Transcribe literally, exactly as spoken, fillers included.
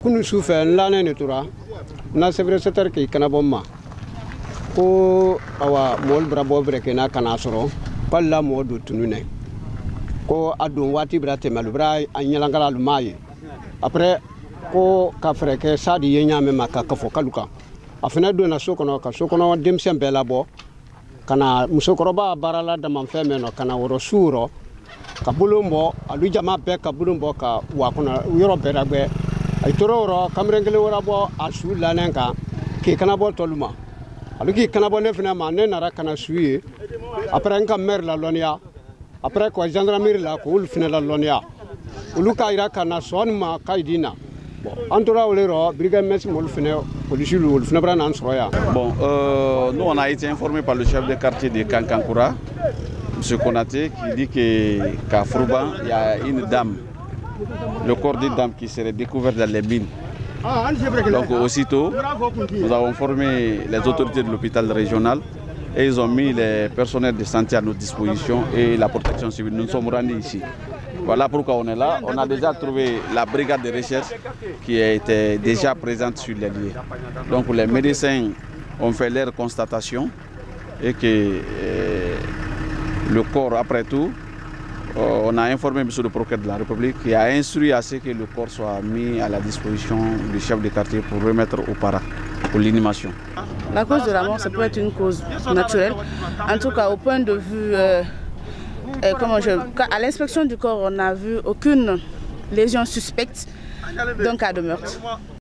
kunu sufe lane ni tura na sevre setar ki kana bomma ko awa mol brabo breke na kana soro palla modu tunune ko adun wati brate malubra anyalangala lumaye après ko ka freke sadi yenya me maka kafo kaluka afina do na sokono ka sokono demsem bela bo kana musokoroba barala da manfeme no kana woro suro ka bulumbo alu jama be ka bulumbo ka wa kuna yoro beragbe ay tororo kamrengele wora bo asu lanenka ki kana bo toluma alu ki kana bo nefina ma ne nara kana suyi après nka mer la lonia après ko gendarmerie la ko ul fina la lonia ulu ka ira kana sonma kaidina bon antora olero brigade mes mol fina police ul fina brana ansroya. Bon euh, nous on a été informé par le chef de quartier de Kankankura, M. Konaté, qui dit qu'à Frouban, il y a une dame, le corps d'une dame qui serait découvert dans les mines. Donc aussitôt, nous avons informé les autorités de l'hôpital régional et ils ont mis les personnels de santé à notre disposition et la protection civile. Nous sommes rendus ici. Voilà pourquoi on est là. On a déjà trouvé la brigade de recherche qui était déjà présente sur les lieux. Donc les médecins ont fait leur constatation et que euh, le corps, après tout, euh, on a informé M. le procureur de la République qui a instruit à ce que le corps soit mis à la disposition du chef de quartier pour remettre au para, pour l'inhumation. La cause de la mort, ça peut être une cause naturelle. En tout cas, au point de vue, euh, euh, comment je, à l'inspection du corps, on n'a vu aucune lésion suspecte d'un cas de meurtre.